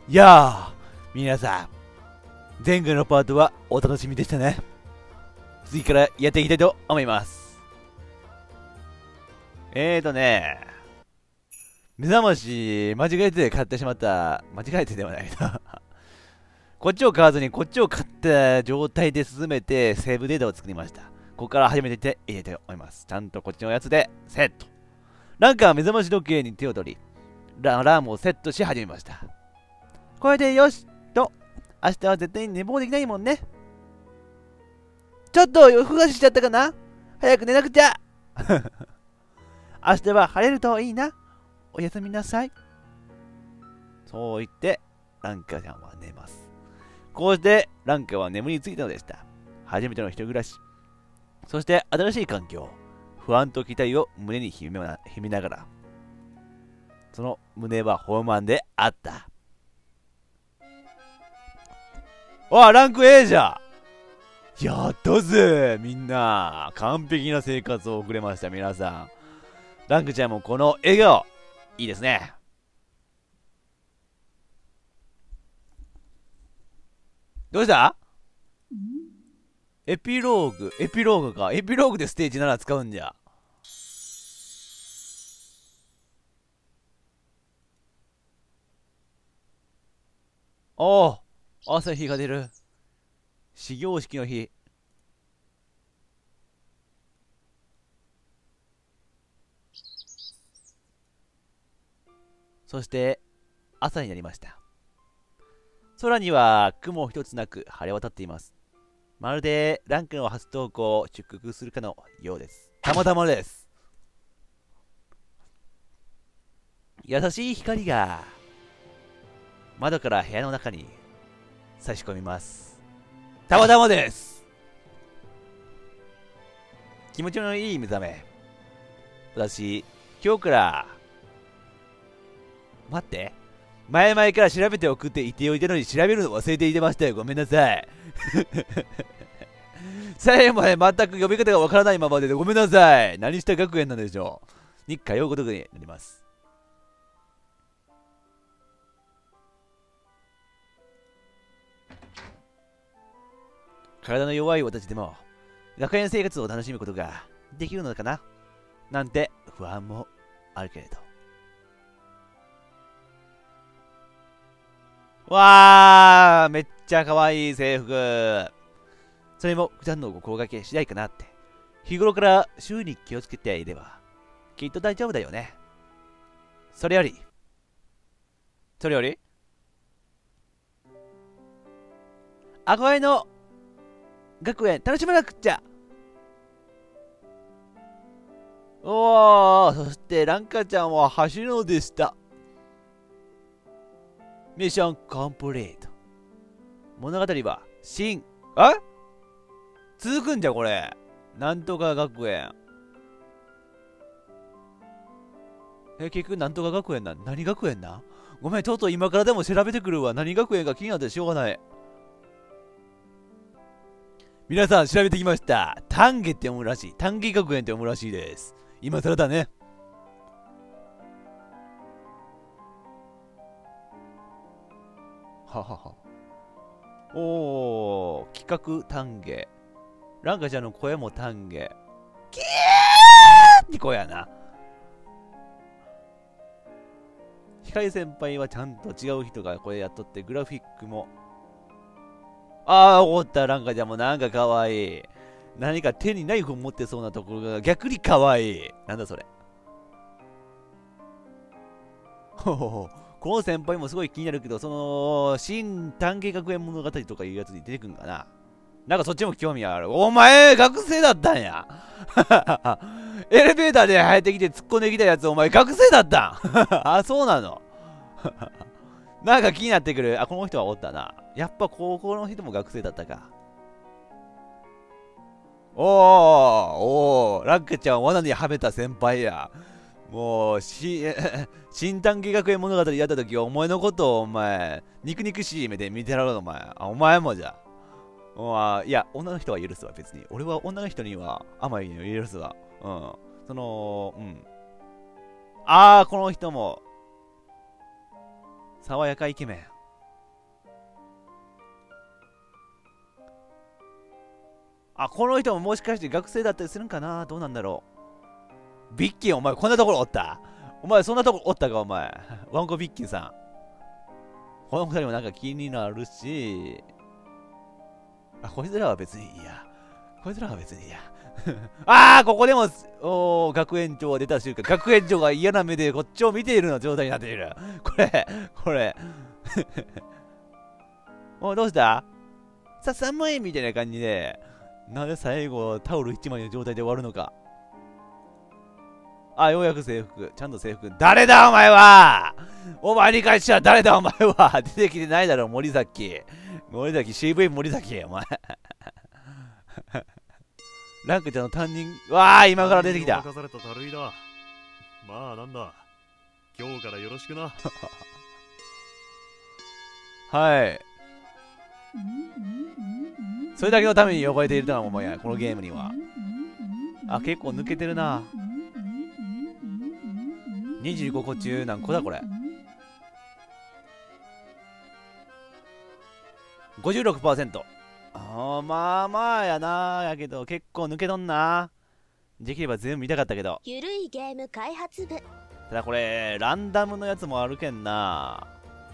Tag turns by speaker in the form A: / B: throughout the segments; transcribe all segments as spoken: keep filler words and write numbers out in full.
A: いやー、皆さん、前回のパートはお楽しみでしたね。次からやっていきたいと思います。えーとね、目覚まし、間違えて買ってしまった。間違えてではないな。こっちを買わずにこっちを買った状態で進めてセーブデータを作りました。ここから始めていっていきたいと思います。ちゃんとこっちのやつでセット。ランカー目覚まし時計に手を取り、ラアラームをセットし始めました。これでよしと、明日は絶対に寝坊できないもんね。ちょっと夜更かししちゃったかな。早く寝なくちゃ。明日は晴れるといいな。おやすみなさい。そう言って、ランカちゃんは寝ます。こうして、ランカは眠りについたのでした。初めての一人暮らし。そして新しい環境。不安と期待を胸に秘めな、秘めながら。その胸は豊満であった。おい、ランク エー じゃ。やったぜ、みんな。完璧な生活を送れました、皆さん。ランクちゃんもこの笑顔、いいですね。どうした？エピローグ、エピローグか。エピローグでステージなな使うんじゃ。おお、朝日が出る。始業式の日。そして朝になりました。空には雲一つなく晴れ渡っています。まるでランクの初投稿を祝福するかのようです。たまたまです。優しい光が窓から部屋の中に差し込みます。たまたまです。気持ちのいい目覚め。私、今日から、待って。前々から調べておくって言っておいたのに調べるの忘れていてましたよ。ごめんなさい。最後まで全く呼び方がわからないままでごめんなさい。何した学園なんでしょうに通うことになります。体の弱い私でも学園生活を楽しむことができるのかななんて不安もあるけれど。わー、めっちゃ可愛い制服。それも普段の心がけ次第かなって。日頃から周囲に気をつけていればきっと大丈夫だよね。それよりそれより憧れの学園楽しまなくっちゃ。おー、そしてランカちゃんは走るのでした。ミッションコンプリート。物語は新、あ続くんじゃこれ。なんとか学園。え、結局なんとか学園な。何学園な。ごめん、とうとう今からでも調べてくるわ。何学園か気になってしょうがない。皆さん調べてきました。丹下って読むらしい。丹下学園って読むらしいです。今更だね。ははは。おー、企画丹下。ランカちゃんの声も丹下。キーって声やな。光先輩はちゃんと違う人が声やっとって、グラフィックも。あー、おった、ランカちゃんもなんかかわいい。何か手にナイフを持ってそうなところが逆にかわいい。なんだそれ。ほほほ。この先輩もすごい気になるけど、その、新探偵学園物語とかいうやつに出てくんかな。なんかそっちも興味ある。お前、学生だったんや。エレベーターで入ってきて突っ込んできたやつ、お前学生だったん。あ、そうなの。なんか気になってくる。あ、この人はおったな。やっぱ高校の人も学生だったか。おー、おー、ラックちゃん罠にはめた先輩や。もう、し、新短期学園物語やった時はお前のことをお前、肉肉しい目で見てらろうお前。あ、お前もじゃ。まあ、いや、女の人は許すわ、別に。俺は女の人には甘いの許すわ。うん。その、うん。あー、この人も、爽やかイケメン。 あ、この人ももしかして学生だったりするんかな。どうなんだろう。ビッキン、お前こんなところおった。お前そんなところおったか、お前。ワンコビッキンさん。この二人もなんか気になるし、あ、こいつらは別にいいや。こいつらは別にいいや。ああ、ここでも、おー、学園長が出た瞬間、学園長が嫌な目でこっちを見ているような状態になっている。これ、これ。おい、どうしたさ、寒いみたいな感じで、なんで最後タオル一枚の状態で終わるのか。あ、ようやく制服。ちゃんと制服。誰だお前はお前に関しては誰だお前は出てきてないだろ、森崎。森崎、シーブイ 森崎、お前。ランクちゃんの担任、わあ、今から出てきた。
B: 任されたたるいだ。まあなんだ。今日からよろしくな。
A: はい。それだけのために呼ばれているとは思うや、このゲームには。あ、結構抜けてるな。にじゅうごこ中何個だこれ。ごじゅうろくパーセント。あー、まあまあやな。やけど結構抜けとんな。できれば全部見たかったけど。
C: ゆるいゲーム開発部。
A: ただこれランダムのやつもあるけんな。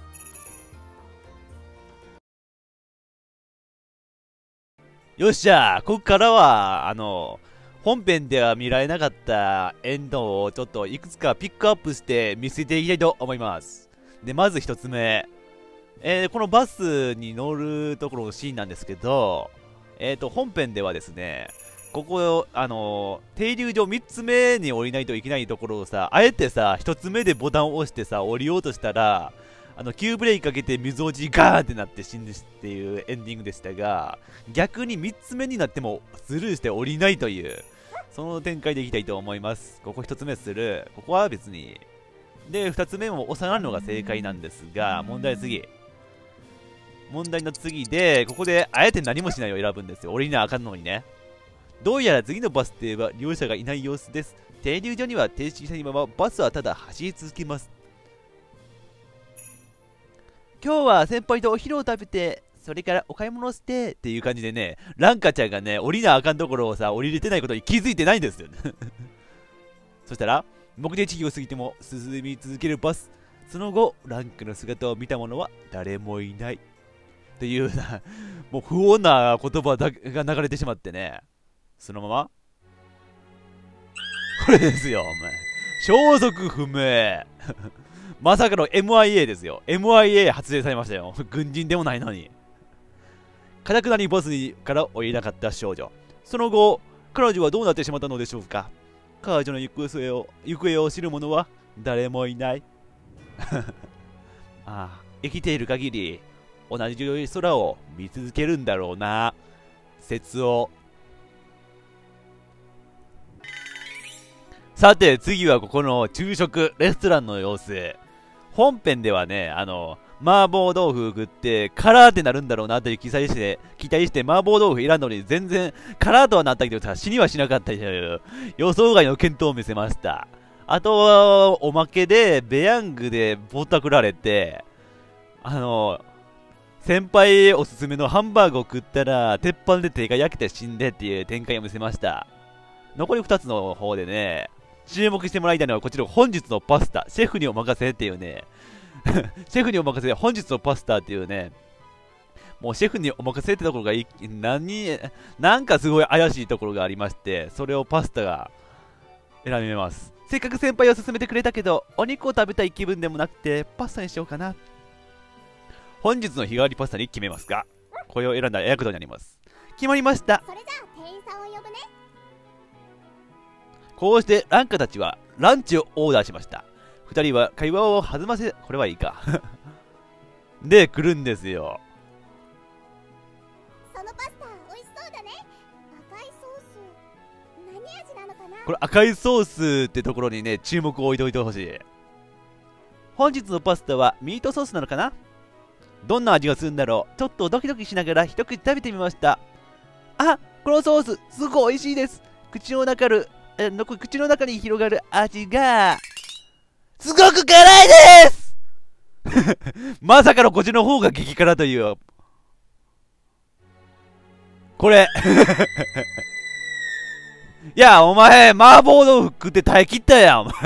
A: よっしゃ、ここからはあの本編では見られなかったエンドをちょっといくつかピックアップして見せていきたいと思います。で、まず一つ目、えー、このバスに乗るところのシーンなんですけど、えーと本編ではですね、ここあの停留所みっつめに降りないといけないところをさ、あえてさひとつめでボタンを押してさ降りようとしたら、あの急ブレーキかけて水落ちガーンってなって死んでっていうエンディングでしたが、逆にみっつめになってもスルーして降りないというその展開でいきたいと思います。ここひとつめする、ここは別にでふたつめも押さないのが正解なんですが、問題次問題の次でここであえて何もしないを選ぶんですよ。降りなあかんのにね。どうやら次のバス停は利用者がいない様子です。停留所には停止しないままバスはただ走り続けます。今日は先輩とお昼を食べて、それからお買い物してっていう感じでね、ランカちゃんがね、降りなあかんところをさ、降りれてないことに気づいてないんですよね。そしたら、目的地を過ぎても進み続けるバス。その後、ランクの姿を見た者は誰もいない。というな、もう不穏な言葉だが流れてしまってね。そのままこれですよ、お前。消息不明。まさかの エムアイエー ですよ。エムアイエー 発令されましたよ。軍人でもないのに。かたくなにボスから降りなかった少女。その後、彼女はどうなってしまったのでしょうか。彼女の行方を行方を知る者は誰もいない。ああ、生きている限り、同じ空を見続けるんだろうな。説を。さて、次はここの昼食、レストランの様子。本編ではね、あの、麻婆豆腐食って、カラーってなるんだろうなっていう期待して、期待して麻婆豆腐選んだのに全然、カラーとはなったけどさ、死にはしなかったという予想外の健闘を見せました。あとは、おまけで、ベヤングでぼったくられて、あの、先輩おすすめのハンバーグを食ったら、鉄板で手が焼けて死んでっていう展開を見せました。残りふたつの方でね、注目してもらいたいのはこちら本日のパスタ、シェフにお任せっていうね、シェフにお任せ、本日のパスタっていうね、もうシェフにお任せってところがい何、なんかすごい怪しいところがありまして、それをパスタが選びます。せっかく先輩を勧めてくれたけど、お肉を食べたい気分でもなくて、パスタにしようかな。本日の日替わりパスタに決めますか。これを選んだらエアクトになります。決まりました。
C: それじゃあ店員さんを呼ぶね。
A: こうしてランカたちはランチをオーダーしました。二人は会話を弾ませ、これはいいか。で、来るんですよ。
C: そのパスタ美味しそうだね。赤いソース、何味なのかな。
A: これ赤いソースってところにね、注目を置いておいてほしい。本日のパスタはミートソースなのかな。どんな味がするんだろう。ちょっとドキドキしながら一口食べてみました。あ、このソースすごい美味しいです。口の中るえの口の中に広がる味がすごく辛いですまさかのこっちの方が激辛という。 これいや、お前、麻婆豆腐食って耐え切ったやん、お前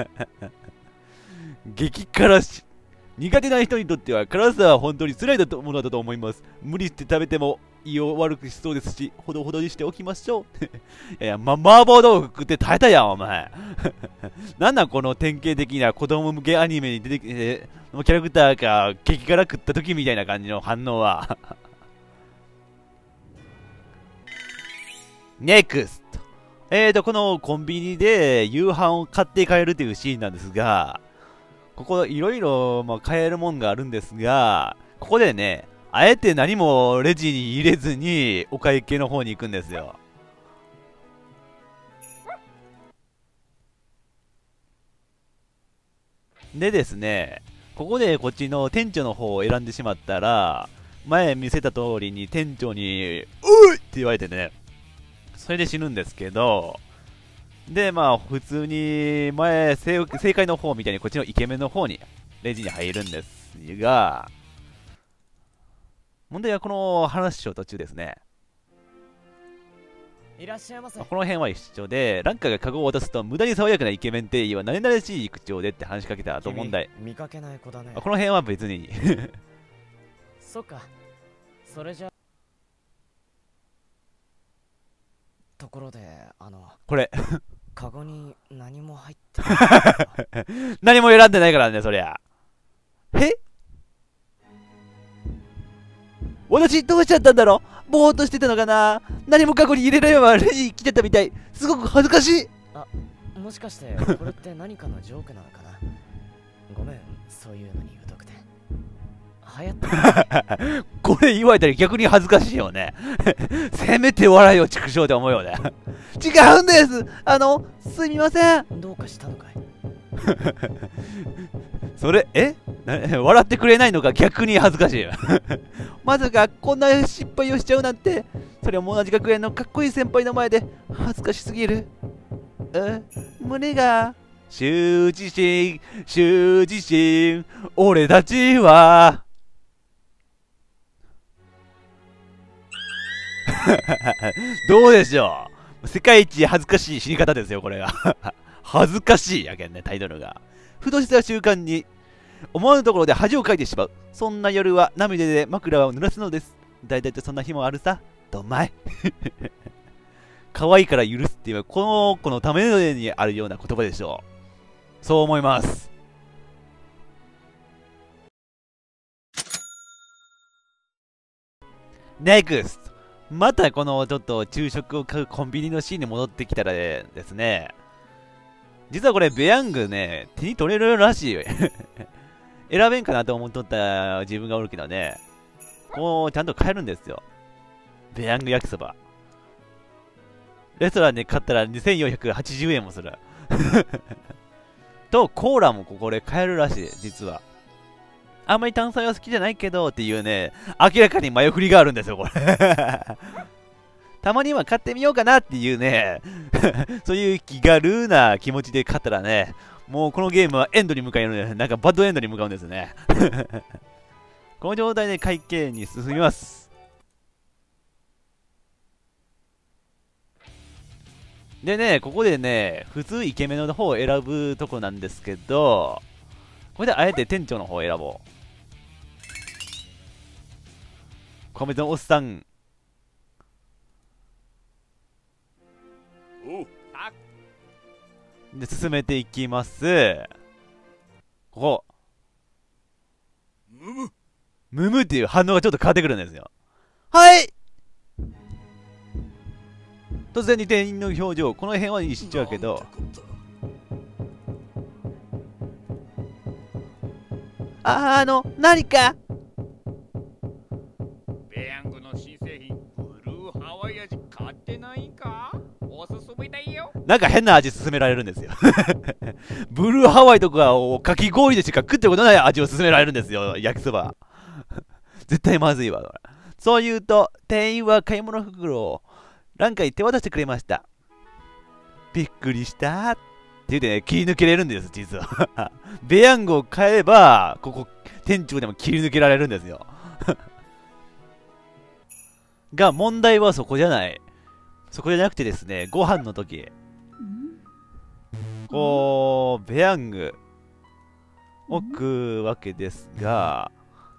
A: 激辛し。苦手な人にとっては辛さは本当に辛いだとものだと思います。無理して食べても胃を悪くしそうですし、ほどほどにしておきましょう。いや、ま、麻婆豆腐食って耐えたやん、お前。なんなんこの典型的な子供向けアニメに出てきて、キャラクターが激辛食った時みたいな感じの反応は。ネクスト。えーと、このコンビニで夕飯を買って帰るというシーンなんですが、ここいろいろ買えるもんがあるんですが、ここでね、あえて何もレジに入れずにお会計の方に行くんですよ。でですね、ここでこっちの店長の方を選んでしまったら、前見せた通りに店長に、ういって言われてね、それで死ぬんですけど、で、まあ、普通に、前、正解の方みたいに、こっちのイケメンの方に、レジに入るんですが、問題はこの話を途中ですね。
D: いらっしゃいませ。
A: この辺は一緒で、ランカがカゴを渡すと、無駄に爽やかなイケメン店員は、慣れ慣れしい口調でって話しかけた後問題。
D: 見かけない子だね。
A: この辺は別に。
D: そっか。それじゃ。ところで、あの。
A: これ。
D: カゴに何も入ってない。
A: 何も選んでないからね、そりゃ。え私どうしちゃったんだろう。ぼーっとしてたのかな。何もカゴに入れないままレジ来てたみたい。すごく恥ずかしい。
D: あ、もしかしてこれって何かのジョークなのかな。ごめん、そういうのに疎くて。流行って
A: これ言われたら逆に恥ずかしいよね。せめて笑いを畜生って思うよね。違うんです。あの、すみません。
D: どうかしたのかい。
A: それ、え笑ってくれないのが逆に恥ずかしい。まさかこんな失敗をしちゃうなんて。それも同じ学園のかっこいい先輩の前で恥ずかしすぎる。え胸が羞恥心、羞恥心、俺たちは。どうでしょう。世界一恥ずかしい死に方ですよ、これが。恥ずかしいやけんね、タイトルが。ふとした瞬間に思わぬところで恥をかいてしまう。そんな夜は涙で枕を濡らすのです。だいたいとそんな日もあるさ。どんまい。可愛いから許すっていうこの子のためにあるような言葉でしょう。そう思います。ネクスト。またこのちょっと昼食を買うコンビニのシーンに戻ってきたらですね、実はこれベヤングね、手に取れるらしいよ。選べんかなと思っとった自分がおるけどね、こうちゃんと買えるんですよ。ベヤング焼きそば。レストランで買ったらにせんよんひゃくはちじゅうえんもする。と、コーラもここで買えるらしい、実は。あんまり炭酸は好きじゃないけどっていうね、明らかに前振りがあるんですよ、これ。たまには買ってみようかなっていうね、そういう気軽な気持ちで買ったらね、もうこのゲームはエンドに向かうので、なんかバッドエンドに向かうんですね。この状態で会計に進みます。でね、ここでね、普通イケメンの方を選ぶとこなんですけど、これであえて店長の方を選ぼう。米のおっさん。で、進めていきます。ここ。むむ。むむっていう反応がちょっと変わってくるんですよ。はい。突然に店員の表情、この辺は一緒やけど。あ、あの、何か
E: ベヤングの新製品、ブルーハワイ味買ってないか？おすすめだよ。
A: なんか変な味勧められるんですよ。ブルーハワイとかをかき氷でしか食ったことない味を勧められるんですよ、焼きそば。絶対まずいわ。そう言うと、店員は買い物袋をランカに手渡してくれました。びっくりしたって言うてね、切り抜けれるんです、実は。ベヤングを買えば、ここ、店長でも切り抜けられるんですよ。 が、問題はそこじゃない。そこじゃなくてですね、ご飯の時。こう、ベヤングを食うわけですが、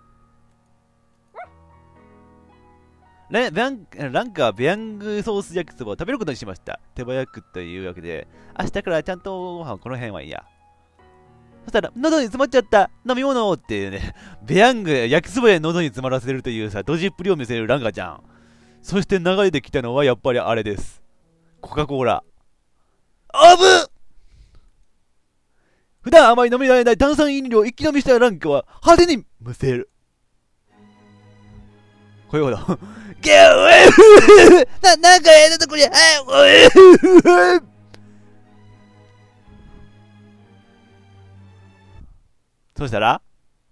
A: ラベヤンランカはベヤングソース焼きそばを食べることにしました。手早くというわけで、明日からちゃんとご飯この辺はいいや。そしたら、喉に詰まっちゃった飲み物っていうね、ベヤング焼きそばで喉に詰まらせるというさ、ドジっぷりを見せるランカちゃん。そして流れてきたのはやっぱりあれです。コカ・コーラ。あぶっ！普段あまり飲みられない炭酸飲料を一気飲みしたランカは派手にむせる。こういうこと。ゲーな、なんかやだとこりゃ、そうしたら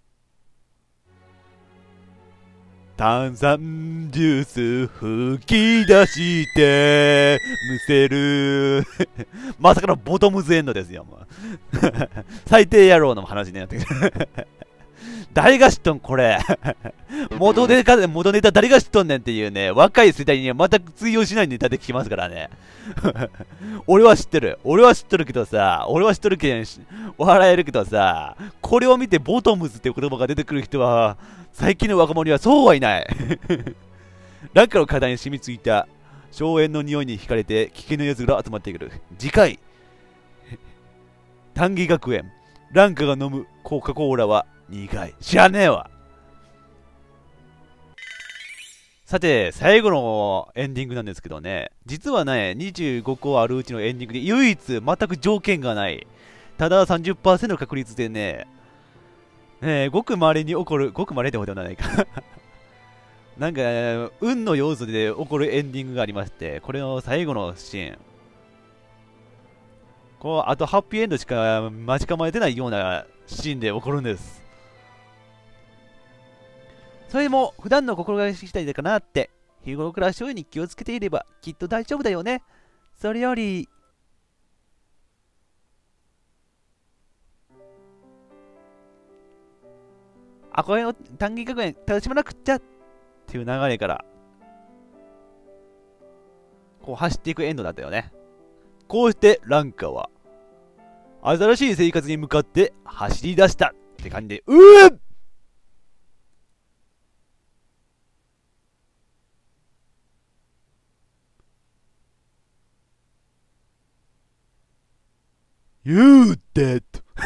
A: 炭酸ジュース吹き出してむせるまさかのボトムズエンドですよ、もう最低野郎の話になってくる誰が知っとんこれ元ネタ元ネタ誰が知っとんねんっていうね、若い世代には全く通用しないネタで聞きますからね俺は知ってる俺は知ってるけどさ俺は知ってるけん笑えるけどさ、これを見てボトムズっていう言葉が出てくる人は最近の若者にはそうはいないランカの体に染みついた硝煙の匂いに惹かれて危険な奴が集まってくる。次回短義学園ランカが飲むコカ・コーラは苦い。知らねえわ。さて、最後のエンディングなんですけどね、実はね、にじゅうごこあるうちのエンディングで唯一全く条件がない。ただ さんじゅっパーセント の確率でね、えー、ごく稀に起こる、ごく稀ってほどではないかなんか、運の要素で起こるエンディングがありまして、これの最後のシーン。こう、あとハッピーエンドしか待ち構えてないようなシーンで起こるんです。それでも普段の心がけ次第かなって、日頃から周囲に気をつけていればきっと大丈夫だよね。それよりあ、これを短義学園楽しまなくっちゃっていう流れからこう走っていくエンドだったよね。こうしてランカは新しい生活に向かって走り出したって感じで、うーYou dead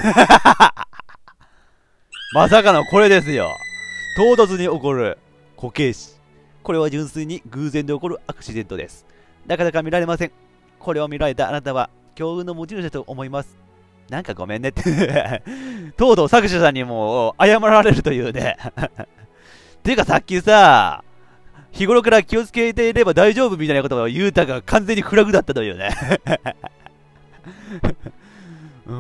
A: まさかのこれですよ。唐突に起こる固形死。これは純粋に偶然で起こるアクシデントです。なかなか見られません。これを見られたあなたは強運の持ち主だと思います。なんかごめんねってとうとう作者さんにも謝られるというねていうかさっきさ、日頃から気をつけていれば大丈夫みたいなことを言うたが完全にフラグだったというねうん。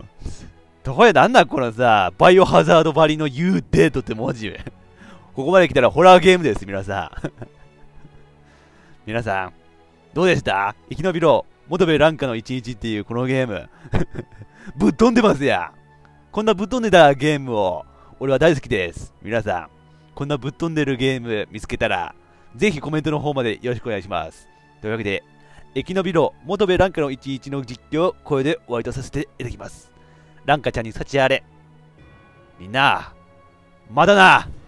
A: どこやなんだこのさ、バイオハザードばりの You Dead って文字ここまで来たらホラーゲームです、皆さん皆さんどうでした？生き延びろ元部ランカの一日っていうこのゲームぶっ飛んでますや。こんなぶっ飛んでたゲームを俺は大好きです。皆さんこんなぶっ飛んでるゲーム見つけたらぜひコメントの方までよろしくお願いします。というわけで生き延びろ元部ランカの一日の実況をこれで終わりとさせていただきます。ランカちゃんに幸あれ。みんなまだな。